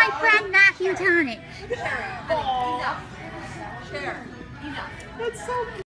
my friend Matthew Tonic. Cheryl, enough. Cheryl, enough. That's so